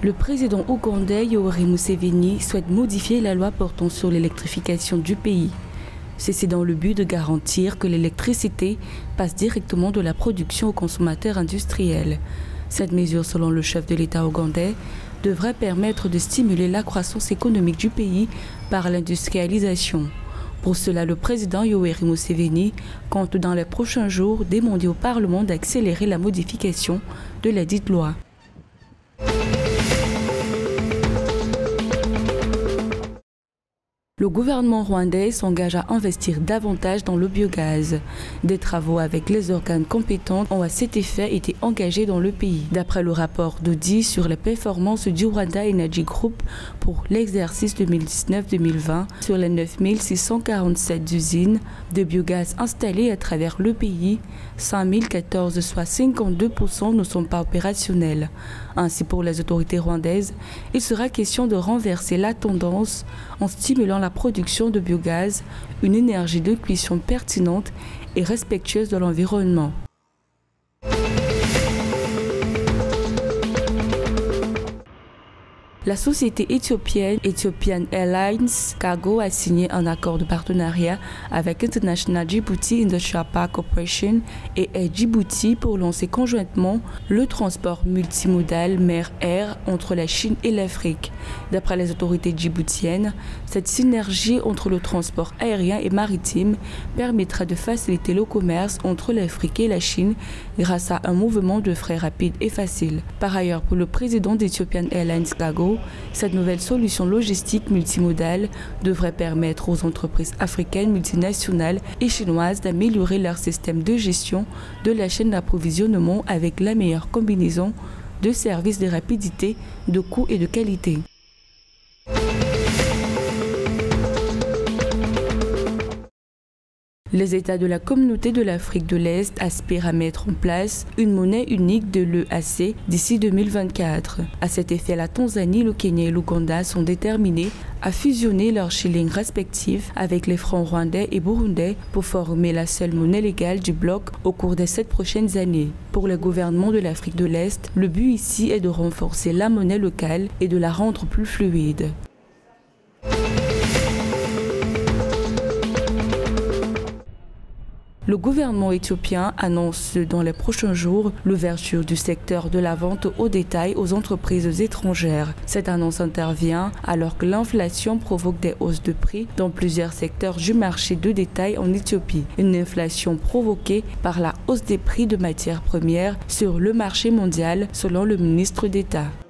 Le président ougandais Yoweri Museveni souhaite modifier la loi portant sur l'électrification du pays. C'est dans le but de garantir que l'électricité passe directement de la production aux consommateurs industriels. Cette mesure, selon le chef de l'État ougandais, devrait permettre de stimuler la croissance économique du pays par l'industrialisation. Pour cela, le président Yoweri Museveni compte dans les prochains jours demander au Parlement d'accélérer la modification de la dite loi. Le gouvernement rwandais s'engage à investir davantage dans le biogaz. Des travaux avec les organes compétents ont à cet effet été engagés dans le pays. D'après le rapport d'audit sur les performances du Rwanda Energy Group pour l'exercice 2019-2020, sur les 9647 usines de biogaz installées à travers le pays, 5014, soit 52%, ne sont pas opérationnels. Ainsi, pour les autorités rwandaises, il sera question de renverser la tendance en stimulant la production de biogaz, une énergie de cuisson pertinente et respectueuse de l'environnement. La société éthiopienne Ethiopian Airlines Cargo a signé un accord de partenariat avec International Djibouti Industrial Park Corporation et Air Djibouti pour lancer conjointement le transport multimodal mer-air entre la Chine et l'Afrique. D'après les autorités djiboutiennes, cette synergie entre le transport aérien et maritime permettra de faciliter le commerce entre l'Afrique et la Chine grâce à un mouvement de frais rapide et facile. Par ailleurs, pour le président d'Ethiopian Airlines Cargo, cette nouvelle solution logistique multimodale devrait permettre aux entreprises africaines, multinationales et chinoises d'améliorer leur système de gestion de la chaîne d'approvisionnement avec la meilleure combinaison de services de rapidité, de coût et de qualité. Les États de la communauté de l'Afrique de l'Est aspirent à mettre en place une monnaie unique de l'EAC d'ici 2024. À cet effet, la Tanzanie, le Kenya et l'Ouganda sont déterminés à fusionner leurs shillings respectifs avec les francs rwandais et burundais pour former la seule monnaie légale du bloc au cours des 7 prochaines années. Pour les gouvernements de l'Afrique de l'Est, le but ici est de renforcer la monnaie locale et de la rendre plus fluide. Le gouvernement éthiopien annonce dans les prochains jours l'ouverture du secteur de la vente au détail aux entreprises étrangères. Cette annonce intervient alors que l'inflation provoque des hausses de prix dans plusieurs secteurs du marché de détail en Éthiopie. Une inflation provoquée par la hausse des prix de matières premières sur le marché mondial, selon le ministre d'État.